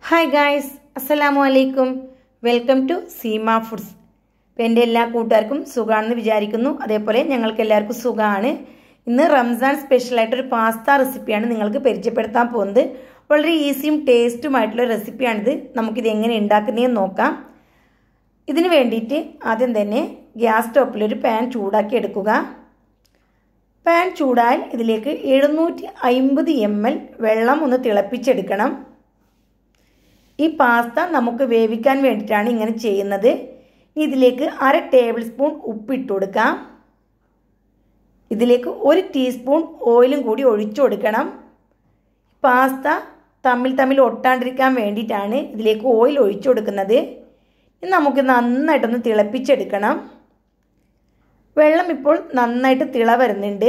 Hi guys, അസ്സലാമു അലൈക്കും. Welcome to Seema foods. അപ്പോൾ എൻ്റെ എല്ലാ കൂട്ടുകാർക്കും സുഖമാണെന്ന് വിചാരിക്കുന്നു. അതേപോലെ ഞങ്ങൾക്ക് എല്ലാവർക്കും സുഖമാണ്. ഇന്ന് റംസാൻ സ്പെഷ്യലായിട്ടൊരു പാസ്ത റെസിപ്പിയാണ് നിങ്ങൾക്ക് പരിചയപ്പെടുത്താൻ പോകുന്നത്. വളരെ ഈസിയും ടേസ്റ്റുമായിട്ടുള്ള റെസിപ്പിയാണിത്. നമുക്കിത് എങ്ങനെ ഉണ്ടാക്കുന്നതെന്ന് നോക്കാം. ഇതിന് വേണ്ടിയിട്ട് ആദ്യം തന്നെ ഗ്യാസ് സ്റ്റോപ്പിലൊരു പാൻ ചൂടാക്കി എടുക്കുക. പാൻ ചൂടായാൽ ഇതിലേക്ക് 750 ml വെള്ളം ഒന്ന് തിളപ്പിച്ചെടുക്കണം. ഈ പാസ്ത നമുക്ക് വേവിക്കാൻ വേണ്ടിയിട്ടാണ് ഇങ്ങനെ ചെയ്യുന്നത്. ഇതിലേക്ക് 1/2 ടേബിൾ സ്പൂൺ ഉപ്പിട്ട് കൊടുക്കാം. ഇതിലേക്ക് 1 ടീസ്പൂൺ ഓയിലും കൂടി ഒഴിച്ചു കൊടുക്കണം. പാസ്ത തമ്മിൽ ഒട്ടാണ്ടിരിക്കാൻ വേണ്ടിയിട്ടാണ് ഇതിലേക്ക് ഓയിൽ ഒഴിച്ചു കൊടുക്കുന്നത്. ഇനി നമുക്ക് നന്നായിട്ടൊന്ന് തിളപ്പിച്ചെടുക്കണം. വെള്ളം ഇപ്പോൾ നന്നായിട്ട് തിള വരുന്നുണ്ട്.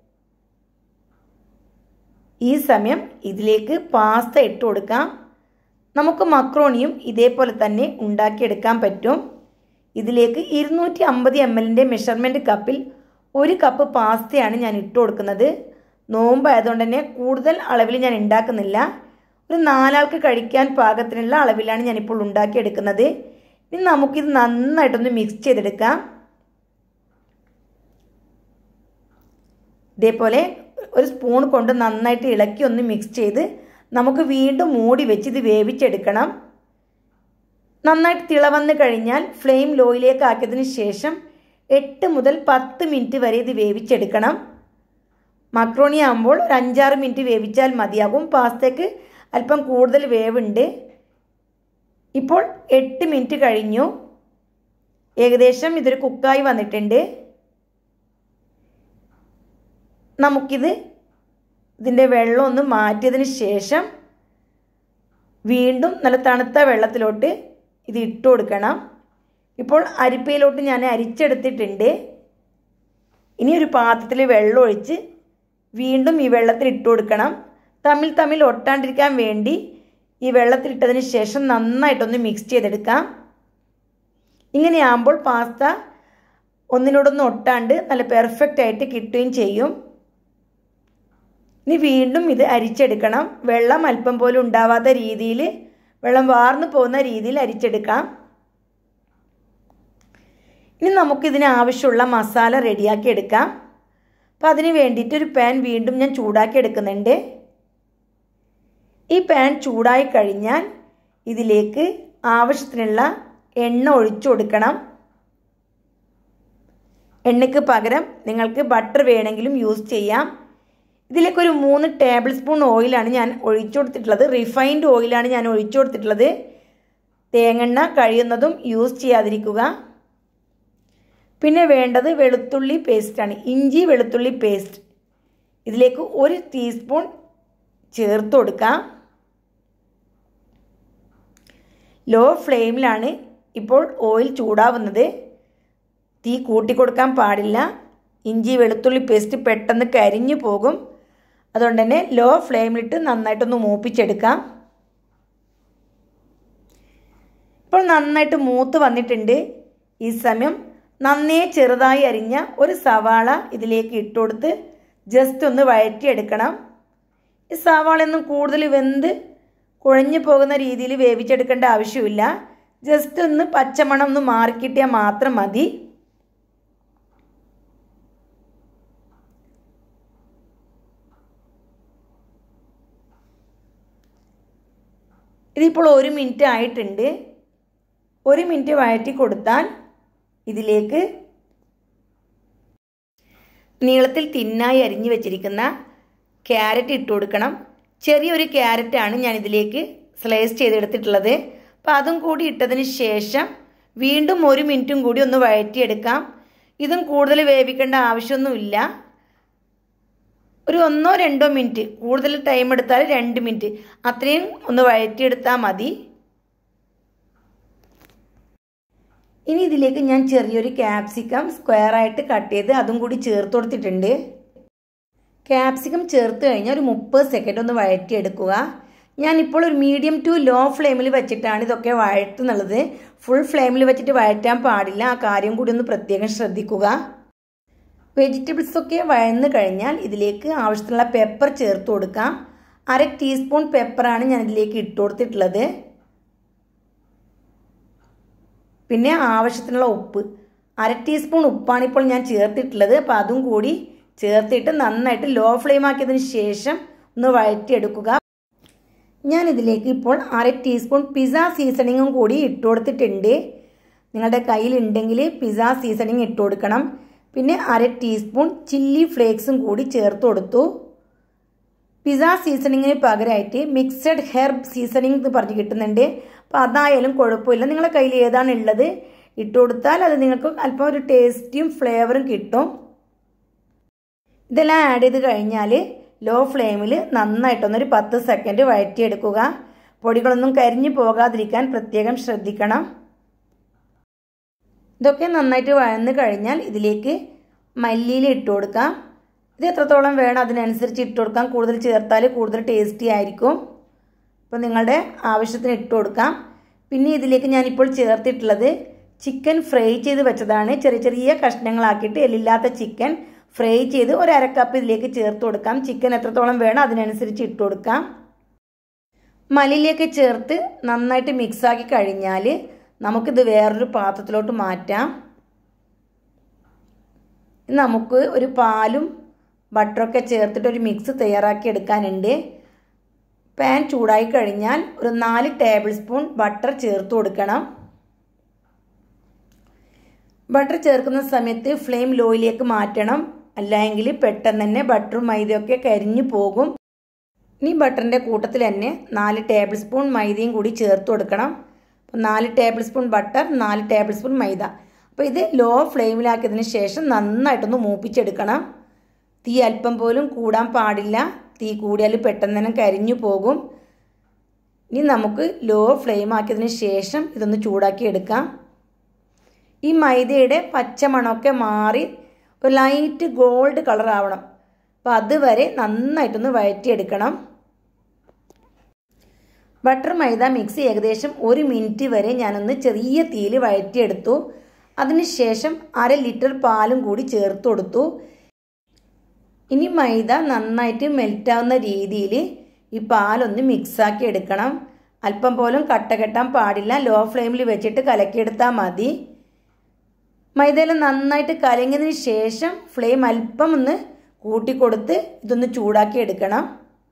ഈ സമയം ഇതിലേക്ക് പാസ്ത ഇട്ട് കൊടുക്കാം. നമുക്ക് മക്രോണിയും ഇതേപോലെ തന്നെ ഉണ്ടാക്കിയെടുക്കാൻ പറ്റും. ഇതിലേക്ക് 250 ml മെഷർമെൻറ്റ് കപ്പിൽ 1 കപ്പ് പാസ്തയാണ് ഞാൻ ഇട്ട് കൊടുക്കുന്നത്. നോമ്പായതുകൊണ്ട് തന്നെ കൂടുതൽ അളവിൽ ഞാൻ ഉണ്ടാക്കുന്നില്ല. ഒരു 4 ആൾക്ക് കഴിക്കാൻ പാകത്തിനുള്ള അളവിലാണ് ഞാനിപ്പോൾ ഉണ്ടാക്കിയെടുക്കുന്നത്. ഇനി നമുക്കിത് നന്നായിട്ടൊന്ന് മിക്സ് ചെയ്തെടുക്കാം. ഇതേപോലെ ഒരു സ്പൂൺ കൊണ്ട് നന്നായിട്ട് ഇളക്കി ഒന്ന് മിക്സ് ചെയ്ത് നമുക്ക് വീണ്ടും മൂടി വെച്ച് ഇത് വേവിച്ചെടുക്കണം. നന്നായിട്ട് തിളവന്ന് കഴിഞ്ഞാൽ ഫ്ലെയിം ലോയിലേക്ക് ആക്കിയതിന് ശേഷം 8 മുതൽ 10 മിനിറ്റ് വരെ ഇത് വേവിച്ചെടുക്കണം. മക്രോണി ആകുമ്പോൾ ഒരു 5-6 മിനിറ്റ് വേവിച്ചാൽ മതിയാകും. പാസ്തയ്ക്ക് അല്പം കൂടുതൽ വേവുണ്ട്. ഇപ്പോൾ 8 മിനിറ്റ് കഴിഞ്ഞു. ഏകദേശം ഇതൊരു കുക്കായി വന്നിട്ടുണ്ട്. ഇതിൻ്റെ വെള്ളം ഒന്ന് മാറ്റിയതിന് ശേഷം വീണ്ടും നല്ല തണുത്ത വെള്ളത്തിലോട്ട് ഇത് ഇട്ട് കൊടുക്കണം. ഇപ്പോൾ അരിപ്പയിലോട്ട് ഞാൻ അരിച്ചെടുത്തിട്ടുണ്ട്. ഇനി ഒരു പാത്രത്തിൽ വെള്ളം ഒഴിച്ച് വീണ്ടും ഈ വെള്ളത്തിൽ ഇട്ട് കൊടുക്കണം. തമ്മിൽ ഒട്ടാണ്ടിരിക്കാൻ വേണ്ടി ഈ വെള്ളത്തിലിട്ടതിന് ശേഷം നന്നായിട്ടൊന്ന് മിക്സ് ചെയ്തെടുക്കാം. ഇങ്ങനെയാകുമ്പോൾ പാസ്ത ഒന്നിനോടൊന്നും ഒട്ടാണ്ട് നല്ല പെർഫെക്റ്റ് ആയിട്ട് കിട്ടുകയും ചെയ്യും. ഇനി വീണ്ടും ഇത് അരിച്ചെടുക്കണം. വെള്ളം അല്പം പോലും ഉണ്ടാവാത്ത രീതിയിൽ, വെള്ളം വാർന്നു പോകുന്ന രീതിയിൽ അരിച്ചെടുക്കാം. ഇനി നമുക്കിതിന് ആവശ്യമുള്ള മസാല റെഡിയാക്കി എടുക്കാം. അപ്പോൾ അതിന് വേണ്ടിയിട്ട് ഒരു പാൻ വീണ്ടും ഞാൻ ചൂടാക്കി എടുക്കുന്നുണ്ട്. ഈ പാൻ ചൂടായി കഴിഞ്ഞാൽ ഇതിലേക്ക് ആവശ്യത്തിനുള്ള എണ്ണ ഒഴിച്ചു കൊടുക്കണം. എണ്ണയ്ക്ക് പകരം നിങ്ങൾക്ക് ബട്ടർ വേണമെങ്കിലും യൂസ് ചെയ്യാം. ഇതിലേക്കൊരു 3 ടേബിൾ സ്പൂൺ ഓയിലാണ് ഞാൻ ഒഴിച്ചു കൊടുത്തിട്ടുള്ളത്. റിഫൈൻഡ് ഓയിലാണ് ഞാൻ ഒഴിച്ചു കൊടുത്തിട്ടുള്ളത്. തേങ്ങെണ്ണ കഴിയുന്നതും യൂസ് ചെയ്യാതിരിക്കുക. പിന്നെ വേണ്ടത് വെളുത്തുള്ളി പേസ്റ്റാണ്, ഇഞ്ചി വെളുത്തുള്ളി പേസ്റ്റ്. ഇതിലേക്ക് 1 ടീസ്പൂൺ ചേർത്ത് കൊടുക്കാം. ലോ ഫ്ലെയിമിലാണ് ഇപ്പോൾ ഓയിൽ ചൂടാവുന്നത്. തീ കൂട്ടിക്കൊടുക്കാൻ പാടില്ല. ഇഞ്ചി വെളുത്തുള്ളി പേസ്റ്റ് പെട്ടെന്ന് കരിഞ്ഞു പോകും. അതുകൊണ്ട് തന്നെ ലോ ഫ്ലെയിമിലിട്ട് നന്നായിട്ടൊന്ന് മൂപ്പിച്ചെടുക്കാം. ഇപ്പോൾ നന്നായിട്ട് മൂത്ത് വന്നിട്ടുണ്ട്. ഈ സമയം നന്നേ ചെറുതായി അരിഞ്ഞ ഒരു സവാള ഇതിലേക്ക് ഇട്ട് കൊടുത്ത് ജസ്റ്റ് ഒന്ന് വഴറ്റിയെടുക്കണം. ഈ സവാളയൊന്നും കൂടുതൽ വെന്ത് കുഴഞ്ഞു പോകുന്ന രീതിയിൽ വേവിച്ചെടുക്കേണ്ട ആവശ്യമില്ല. ജസ്റ്റ് ഒന്ന് പച്ചമണം ഒന്ന് മാറിക്കിട്ടിയാൽ മാത്രം മതി. ഇതിപ്പോൾ 1 മിനിറ്റ് ആയിട്ടുണ്ട്. 1 മിനിറ്റ് വഴറ്റി കൊടുത്താൽ ഇതിലേക്ക് നീളത്തിൽ തിന്നായി അരിഞ്ഞു വെച്ചിരിക്കുന്ന ക്യാരറ്റ് ഇട്ട് കൊടുക്കണം. ചെറിയൊരു ക്യാരറ്റാണ് ഞാൻ ഇതിലേക്ക് സ്ലൈസ് ചെയ്തെടുത്തിട്ടുള്ളത്. അപ്പോൾ അതും കൂടി ഇട്ടതിന് ശേഷം വീണ്ടും 1 മിനിറ്റും കൂടി ഒന്ന് വഴറ്റിയെടുക്കാം. ഇതും കൂടുതൽ വേവിക്കേണ്ട ആവശ്യമൊന്നുമില്ല. ഒരു 1-2 മിനിറ്റ്, കൂടുതൽ ടൈം എടുത്താൽ 2 മിനിറ്റ്, അത്രയും ഒന്ന് വഴറ്റിയെടുത്താൽ മതി. ഇനി ഇതിലേക്ക് ഞാൻ ചെറിയൊരു ക്യാപ്സിക്കം സ്ക്വയറായിട്ട് കട്ട് ചെയ്ത് അതും കൂടി ചേർത്ത് കൊടുത്തിട്ടുണ്ട്. ക്യാപ്സിക്കം ചേർത്ത് കഴിഞ്ഞാൽ ഒരു 30 സെക്കൻഡ് ഒന്ന് വഴറ്റിയെടുക്കുക. ഞാനിപ്പോൾ ഒരു മീഡിയം ടു ലോ ഫ്ലെയിമിൽ വെച്ചിട്ടാണ് ഇതൊക്കെ വഴറ്റുന്നുള്ളത്. ഫുൾ ഫ്ലെയിമിൽ വെച്ചിട്ട് വഴറ്റാൻ പാടില്ല. ആ കാര്യം കൂടി ഒന്ന് പ്രത്യേകം ശ്രദ്ധിക്കുക. വെജിറ്റബിൾസൊക്കെ വഴന്ന് കഴിഞ്ഞാൽ ഇതിലേക്ക് ആവശ്യത്തിനുള്ള പെപ്പർ ചേർത്ത് കൊടുക്കാം. 1/2 ടീസ്പൂൺ പെപ്പറാണ് ഞാൻ ഇതിലേക്ക് ഇട്ട് കൊടുത്തിട്ടുള്ളത്. പിന്നെ ആവശ്യത്തിനുള്ള ഉപ്പ്, 1/2 ടീസ്പൂൺ ഉപ്പാണ് ഇപ്പോൾ ഞാൻ ചേർത്തിട്ടുള്ളത്. അപ്പോൾ അതും കൂടി ചേർത്തിട്ട് നന്നായിട്ട് ലോ ഫ്ലെയിം ആക്കിയതിന് ശേഷം ഒന്ന് വഴറ്റിയെടുക്കുക. ഞാൻ ഇതിലേക്ക് ഇപ്പോൾ 1/2 ടീസ്പൂൺ പിസ്സ സീസണിങ്ങും കൂടി ഇട്ട് കൊടുത്തിട്ടുണ്ട്. നിങ്ങളുടെ കയ്യിലുണ്ടെങ്കിൽ പിസ്സ സീസണിങ് ഇട്ട് കൊടുക്കണം. പിന്നെ 1/2 ടീസ്പൂൺ ചില്ലി ഫ്ലേക്സും കൂടി ചേർത്ത് കൊടുത്തു. പിസ്സ സീസണിങ്ങിന് പകരമായിട്ട് മിക്സഡ് ഹെർബ് സീസണിങ് എന്ന് പറഞ്ഞ് കിട്ടുന്നുണ്ട്. അപ്പോൾ അതായാലും കുഴപ്പമില്ല, നിങ്ങളുടെ കയ്യിൽ ഏതാണ് ഉള്ളത് ഇട്ട് കൊടുത്താൽ അത് നിങ്ങൾക്ക് അല്പം ഒരു ടേസ്റ്റിയും ഫ്ലേവറും കിട്ടും. ഇതെല്ലാം ആഡ് ചെയ്ത് കഴിഞ്ഞാൽ ലോ ഫ്ലെയിമിൽ നന്നായിട്ടൊന്നൊരു 10 സെക്കൻഡ് വഴറ്റിയെടുക്കുക. പൊടികളൊന്നും കരിഞ്ഞു പോകാതിരിക്കാൻ പ്രത്യേകം ശ്രദ്ധിക്കണം. ഇതൊക്കെ നന്നായിട്ട് വഴന്ന് കഴിഞ്ഞാൽ ഇതിലേക്ക് മല്ലിയില ഇട്ട് കൊടുക്കാം. ഇത് എത്രത്തോളം വേണം അതിനനുസരിച്ച് ഇട്ട് കൊടുക്കാം. കൂടുതൽ ചേർത്താൽ കൂടുതൽ ടേസ്റ്റി ആയിരിക്കും. അപ്പോൾ നിങ്ങളുടെ ആവശ്യത്തിന് ഇട്ട് കൊടുക്കാം. പിന്നെ ഇതിലേക്ക് ഞാനിപ്പോൾ ചേർത്തിട്ടുള്ളത് ചിക്കൻ ഫ്രൈ ചെയ്ത് വെച്ചതാണ്. ചെറിയ ചെറിയ കഷ്ണങ്ങളാക്കിയിട്ട് എല്ലില്ലാത്ത ചിക്കൻ ഫ്രൈ ചെയ്ത് 1/2 കപ്പ് ഇതിലേക്ക് ചേർത്ത് കൊടുക്കാം. ചിക്കൻ എത്രത്തോളം വേണം അതിനനുസരിച്ച് ഇട്ട് കൊടുക്കാം. മല്ലിയിലയൊക്കെ ചേർത്ത് നന്നായിട്ട് മിക്സാക്കി കഴിഞ്ഞാൽ നമുക്കിത് വേറൊരു പാത്രത്തിലോട്ട് മാറ്റാം. നമുക്ക് ഒരു പാലും ബട്ടറൊക്കെ ചേർത്തിട്ട് ഒരു മിക്സ് തയ്യാറാക്കി എടുക്കാനുണ്ട്. പാൻ ചൂടായി കഴിഞ്ഞാൽ ഒരു 4 ടേബിൾ സ്പൂൺ ബട്ടർ ചേർത്ത് കൊടുക്കണം. ബട്ടർ ചേർക്കുന്ന സമയത്ത് ഫ്ലെയിം ലോയിലേക്ക് മാറ്റണം, അല്ലെങ്കിൽ പെട്ടെന്ന് തന്നെ ബട്ടറും മൈദയൊക്കെ കരിഞ്ഞു പോകും. ഇനി ബട്ടറിൻ്റെ കൂട്ടത്തിൽ തന്നെ 4 ടേബിൾ സ്പൂൺ മൈദയും കൂടി ചേർത്ത് കൊടുക്കണം. അപ്പോൾ 4 tablespoon butter, 4 tablespoon maida. അപ്പോൾ ഇത് ലോ ഫ്ലെയിമിലാക്കിയതിന് ശേഷം നന്നായിട്ടൊന്ന് മൂപ്പിച്ചെടുക്കണം. തീ അല്പം പോലും കൂടാൻ പാടില്ല. തീ കൂടിയാൽ പെട്ടെന്ന് തന്നെ കരിഞ്ഞു പോകും. ഇനി നമുക്ക് ലോ ഫ്ലെയിം ആക്കിയതിന് ശേഷം ഇതൊന്ന് ചൂടാക്കി എടുക്കാം. ഈ മൈദയുടെ പച്ചമണമൊക്കെ മാറി ഒരു ലൈറ്റ് ഗോൾഡ് കളർ ആവണം. അപ്പോൾ അതുവരെ നന്നായിട്ടൊന്ന് വഴറ്റിയെടുക്കണം. ബട്ടർ മൈദ മിക്സ് ഏകദേശം 1 മിനിറ്റ് വരെ ഞാനൊന്ന് ചെറിയ തീയിൽ വഴറ്റിയെടുത്തു. അതിനുശേഷം 1/2 ലിറ്റർ പാലും കൂടി ചേർത്ത് കൊടുത്തു. ഇനി മൈദ നന്നായിട്ട് മെൽറ്റാവുന്ന രീതിയിൽ ഈ പാലൊന്ന് മിക്സാക്കി എടുക്കണം. അല്പം പോലും കട്ട കെട്ടാൻ പാടില്ല. ലോ ഫ്ലെയിമിൽ വെച്ചിട്ട് കലക്കിയെടുത്താൽ മതി. മൈദയിൽ നന്നായിട്ട് കലങ്ങിയതിന് ശേഷം ഫ്ലെയിം അല്പം ഒന്ന് കൂട്ടിക്കൊടുത്ത് ഇതൊന്ന് ചൂടാക്കി എടുക്കണം.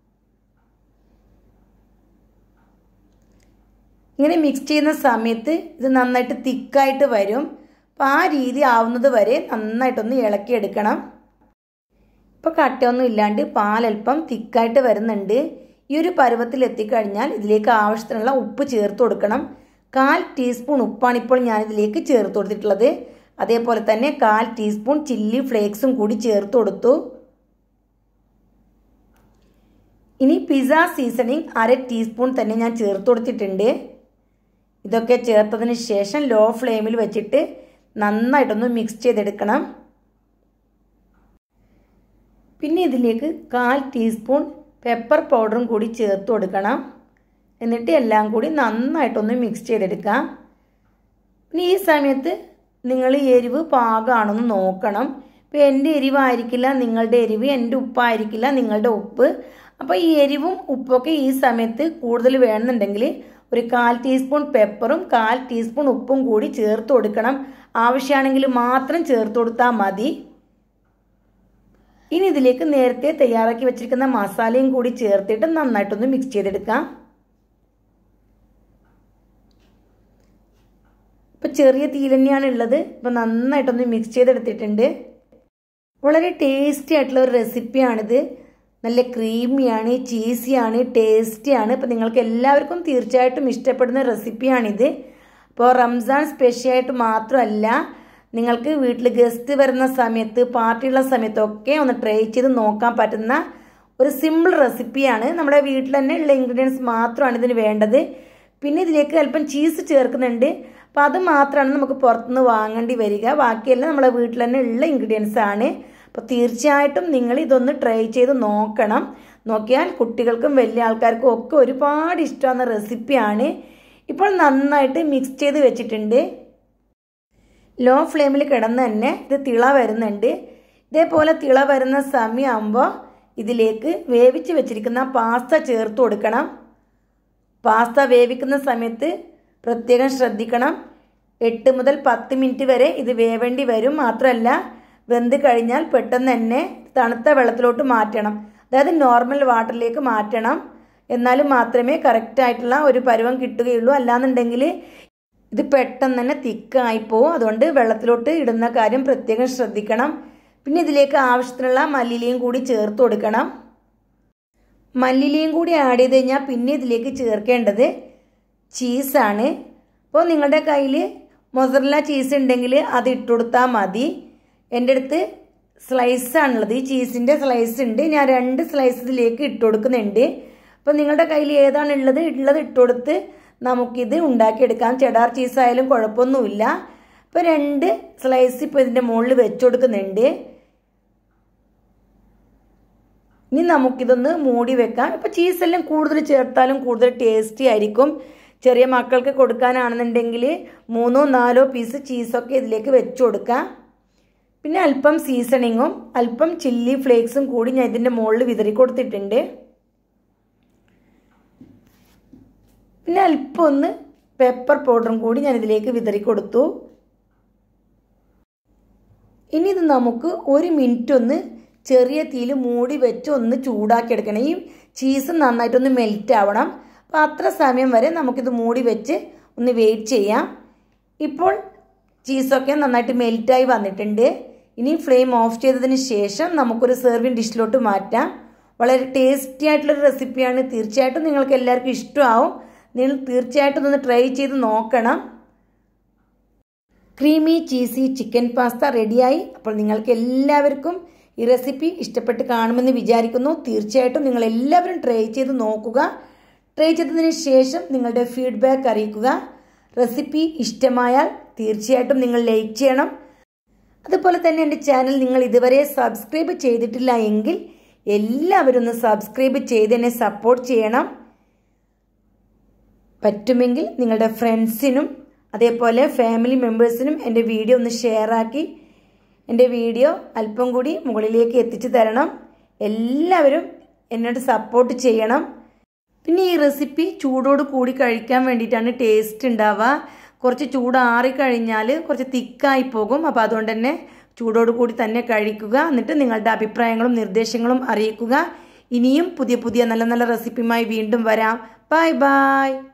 ഇങ്ങനെ മിക്സ് ചെയ്യുന്ന സമയത്ത് ഇത് നന്നായിട്ട് തിക്കായിട്ട് വരും. അപ്പോൾ ആ രീതി ആവുന്നത് വരെ നന്നായിട്ടൊന്ന് ഇളക്കിയെടുക്കണം. ഇപ്പോൾ കട്ടയൊന്നും ഇല്ലാണ്ട് പാലൽപ്പം തിക്കായിട്ട് വരുന്നുണ്ട്. ഈ ഒരു പരുവത്തിൽ എത്തിക്കഴിഞ്ഞാൽ ഇതിലേക്ക് ആവശ്യത്തിനുള്ള ഉപ്പ് ചേർത്ത് കൊടുക്കണം. 1/4 ടീസ്പൂൺ ഉപ്പാണ് ഇപ്പോൾ ഞാനിതിലേക്ക് ചേർത്ത് കൊടുത്തിട്ടുള്ളത്. അതേപോലെ തന്നെ 1/4 ടീസ്പൂൺ ചില്ലി ഫ്ലേക്സും കൂടി ചേർത്ത് കൊടുത്തു. ഇനി പിസ്സ സീസണിങ് 1/2 ടീസ്പൂൺ തന്നെ ഞാൻ ചേർത്ത് കൊടുത്തിട്ടുണ്ട്. ഇതൊക്കെ ചേർത്തതിന് ശേഷം ലോ ഫ്ലെയിമിൽ വെച്ചിട്ട് നന്നായിട്ടൊന്ന് മിക്സ് ചെയ്തെടുക്കണം. പിന്നെ ഇതിലേക്ക് 1/4 ടീസ്പൂൺ പെപ്പർ പൗഡറും കൂടി ചേർത്ത് കൊടുക്കണം. എന്നിട്ട് എല്ലാം കൂടി നന്നായിട്ടൊന്ന് മിക്സ് ചെയ്തെടുക്കാം. ഇനി ഈ സമയത്ത് നിങ്ങൾ എരിവ് പാകമാണെന്ന് നോക്കണം. ഇപ്പോൾ എൻ്റെ എരിവായിരിക്കില്ല നിങ്ങളുടെ എരിവ്, എൻ്റെ ഉപ്പായിരിക്കില്ല നിങ്ങളുടെ ഉപ്പ്. അപ്പോൾ ഈ എരിവും ഉപ്പൊക്കെ ഈ സമയത്ത് കൂടുതൽ വേണമെന്നുണ്ടെങ്കിൽ ഒരു 1/4 ടീസ്പൂൺ പെപ്പറും 1/4 ടീസ്പൂൺ ഉപ്പും കൂടി ചേർത്ത് കൊടുക്കണം. ആവശ്യമാണെങ്കിൽ മാത്രം ചേർത്ത് കൊടുത്താൽ മതി. ഇനി ഇതിലേക്ക് നേരത്തെ തയ്യാറാക്കി വെച്ചിരിക്കുന്ന മസാലയും കൂടി ചേർത്തിട്ട് നന്നായിട്ടൊന്ന് മിക്സ് ചെയ്തെടുക്കാം. ഇപ്പോൾ ചെറിയ തീയിൽ തന്നെയാണ് ഉള്ളത്. ഇപ്പോൾ നന്നായിട്ടൊന്ന് മിക്സ് ചെയ്തെടുത്തിട്ടുണ്ട്. വളരെ ടേസ്റ്റി ആയിട്ടുള്ള ഒരു റെസിപ്പിയാണിത്. നല്ല ക്രീമിയാണ്, ചീസിയാണ്, ടേസ്റ്റിയാണ്. ഇപ്പോൾ നിങ്ങൾക്ക് എല്ലാവർക്കും തീർച്ചയായിട്ടും ഇഷ്ടപ്പെടുന്ന റെസിപ്പിയാണിത്. ഇപ്പോൾ റംസാൻ സ്പെഷ്യലായിട്ട് മാത്രമല്ല, നിങ്ങൾക്ക് വീട്ടിൽ ഗസ്റ്റ് വരുന്ന സമയത്ത്, പാർട്ടിയുള്ള സമയത്തൊക്കെ ഒന്ന് ട്രൈ ചെയ്ത് നോക്കാൻ പറ്റുന്ന ഒരു സിമ്പിൾ റെസിപ്പിയാണ്. നമ്മുടെ വീട്ടിൽ തന്നെ ഉള്ള ഇൻഗ്രീഡിയൻസ് മാത്രമാണ് ഇതിന് വേണ്ടത്. പിന്നെ ഇതിലേക്ക് അല്പം ചീസ് ചേർക്കുന്നുണ്ട്. അപ്പോൾ അത് മാത്രമാണ് നമുക്ക് പുറത്തുനിന്ന് വാങ്ങേണ്ടി വരിക. ബാക്കിയെല്ലാം നമ്മുടെ വീട്ടിൽ തന്നെ ഉള്ള ഇൻഗ്രീഡിയൻസ് ആണ്. അപ്പോൾ തീർച്ചയായിട്ടും നിങ്ങൾ ഇതൊന്ന് ട്രൈ ചെയ്ത് നോക്കണം. നോക്കിയാൽ കുട്ടികൾക്കും വലിയ ആൾക്കാർക്കും ഒക്കെ ഒരുപാട് ഇഷ്ടമാകുന്ന റെസിപ്പിയാണ്. ഇപ്പോൾ നന്നായിട്ട് മിക്സ് ചെയ്ത് വെച്ചിട്ടുണ്ട്. ലോ ഫ്ലെയിമിൽ കിടന്ന് തന്നെ ഇത് തിള വരുന്നുണ്ട്. ഇതേപോലെ തിള വരുന്ന സമയമാകുമ്പോൾ ഇതിലേക്ക് വേവിച്ച് വെച്ചിരിക്കുന്ന പാസ്ത ചേർത്ത് കൊടുക്കണം. പാസ്ത വേവിക്കുന്ന സമയത്ത് പ്രത്യേകം ശ്രദ്ധിക്കണം. 8 മുതൽ 10 മിനിറ്റ് വരെ ഇത് വേവേണ്ടി വരും. മാത്രമല്ല വെന്ത് കഴിഞ്ഞാൽ പെട്ടെന്ന് തന്നെ തണുത്ത വെള്ളത്തിലോട്ട് മാറ്റണം. അതായത് നോർമൽ വാട്ടറിലേക്ക് മാറ്റണം. എന്നാലും മാത്രമേ കറക്റ്റായിട്ടുള്ള ഒരു പരുവം കിട്ടുകയുള്ളൂ. അല്ലാന്നുണ്ടെങ്കിൽ ഇത് പെട്ടെന്ന് തന്നെ തിക്കായി പോവും. അതുകൊണ്ട് വെള്ളത്തിലോട്ട് ഇടുന്ന കാര്യം പ്രത്യേകം ശ്രദ്ധിക്കണം. പിന്നെ ഇതിലേക്ക് ആവശ്യത്തിനുള്ള മല്ലിയിലയും കൂടി ചേർത്ത് കൊടുക്കണം. മല്ലിയിലയും കൂടി ആഡ് ചെയ്ത് കഴിഞ്ഞാൽ പിന്നെ ഇതിലേക്ക് ചേർക്കേണ്ടത് ചീസാണ്. അപ്പോൾ നിങ്ങളുടെ കയ്യിൽ മൊസറല്ല ചീസ് ഉണ്ടെങ്കിൽ അത് ഇട്ടുകൊടുത്താൽ മതി. എൻ്റെ അടുത്ത് സ്ലൈസാണുള്ളത്. ഈ ചീസിൻ്റെ സ്ലൈസ് ഉണ്ട്. ഞാൻ 2 സ്ലൈസ് ഇതിലേക്ക് ഇട്ട് കൊടുക്കുന്നുണ്ട്. അപ്പോൾ നിങ്ങളുടെ കയ്യിൽ ഏതാണ് ഉള്ളത് ഇട്ടുകൊടുത്ത് നമുക്കിത് ഉണ്ടാക്കിയെടുക്കാം. ചെഡാർ ചീസായാലും കുഴപ്പമൊന്നുമില്ല. ഇപ്പോൾ 2 സ്ലൈസ് ഇപ്പോൾ ഇതിൻ്റെ മുകളിൽ വെച്ച് കൊടുക്കുന്നുണ്ട്. ഇനി നമുക്കിതൊന്ന് മൂടി വെക്കാം. ഇപ്പോൾ ചീസെല്ലാം കൂടുതൽ ചേർത്താലും കൂടുതൽ ടേസ്റ്റി ആയിരിക്കും. ചെറിയ മക്കൾക്ക് കൊടുക്കാനാണെന്നുണ്ടെങ്കിൽ 3-4 പീസ് ചീസൊക്കെ ഇതിലേക്ക് വെച്ച് കൊടുക്കാം. പിന്നെ അല്പം സീസണിങ്ങും അല്പം ചില്ലി ഫ്ലേക്സും കൂടി ഞാൻ ഇതിൻ്റെ മുകളിൽ വിതറി കൊടുത്തിട്ടുണ്ട്. പിന്നെ അല്പം ഒന്ന് പെപ്പർ പൗഡറും കൂടി ഞാൻ ഇതിലേക്ക് വിതറി കൊടുത്തു. ഇനി ഇത് നമുക്ക് 1 മിനിറ്റ് ഒന്ന് ചെറിയ തീയിൽ മൂടി വെച്ച് ഒന്ന് ചൂടാക്കി എടുക്കണം. ഈ ചീസ് നന്നായിട്ടൊന്ന് മെൽറ്റ് ആവണം. അപ്പോൾ അത്ര സമയം വരെ നമുക്കിത് മൂടി വെച്ച് ഒന്ന് വെയിറ്റ് ചെയ്യാം. ഇപ്പോൾ ചീസൊക്കെ നന്നായിട്ട് മെൽറ്റായി വന്നിട്ടുണ്ട്. ഇനി ഫ്ലെയിം ഓഫ് ചെയ്തതിന് ശേഷം നമുക്കൊരു സെർവിങ് ഡിഷിലോട്ട് മാറ്റാം. വളരെ ടേസ്റ്റി ആയിട്ടുള്ളൊരു റെസിപ്പിയാണ്. തീർച്ചയായിട്ടും നിങ്ങൾക്ക് എല്ലാവർക്കും ഇഷ്ടമാവും. നിങ്ങൾ തീർച്ചയായിട്ടും ഒന്ന് ട്രൈ ചെയ്ത് നോക്കണം. ക്രീമി ചീസി ചിക്കൻ പാസ്ത റെഡിയായി. അപ്പോൾ നിങ്ങൾക്ക് എല്ലാവർക്കും ഈ റെസിപ്പി ഇഷ്ടപ്പെട്ട് കാണുമെന്ന് വിചാരിക്കുന്നു. തീർച്ചയായിട്ടും നിങ്ങൾ എല്ലാവരും ട്രൈ ചെയ്ത് നോക്കുക. ട്രൈ ചെയ്തതിന് ശേഷം നിങ്ങളുടെ ഫീഡ്ബാക്ക് അറിയിക്കുക. റെസിപ്പി ഇഷ്ടമായാൽ തീർച്ചയായിട്ടും നിങ്ങൾ ലൈക്ക് ചെയ്യണം. അതുപോലെ തന്നെ എൻ്റെ ചാനൽ നിങ്ങൾ ഇതുവരെ സബ്സ്ക്രൈബ് ചെയ്തിട്ടില്ല എങ്കിൽ എല്ലാവരും ഒന്ന് സബ്സ്ക്രൈബ് ചെയ്ത് എന്നെ സപ്പോർട്ട് ചെയ്യണം. പറ്റുമെങ്കിൽ നിങ്ങളുടെ ഫ്രണ്ട്സിനും അതേപോലെ ഫാമിലി മെമ്പേഴ്സിനും എൻ്റെ വീഡിയോ ഒന്ന് ഷെയർ ആക്കി എൻ്റെ വീഡിയോ അല്പം കൂടി മുകളിലേക്ക് എത്തിച്ചു തരണം. എല്ലാവരും എന്നോട് സപ്പോർട്ട് ചെയ്യണം. പിന്നെ ഈ റെസിപ്പി ചൂടോട് കൂടി കഴിക്കാൻ വേണ്ടിയിട്ടാണ് ടേസ്റ്റ് ഉണ്ടാവുക. കുറച്ച് ചൂടാറിക്കഴിഞ്ഞാൽ കുറച്ച് തിക്കായി പോകും. അപ്പോൾ അതുകൊണ്ട് തന്നെ ചൂടോട് കൂടി തന്നെ കഴിക്കുക. എന്നിട്ട് നിങ്ങളുടെ അഭിപ്രായങ്ങളും നിർദ്ദേശങ്ങളും അറിയിക്കുക. ഇനിയും പുതിയ നല്ല നല്ല റെസിപ്പിയുമായി വീണ്ടും വരാം. Bye by.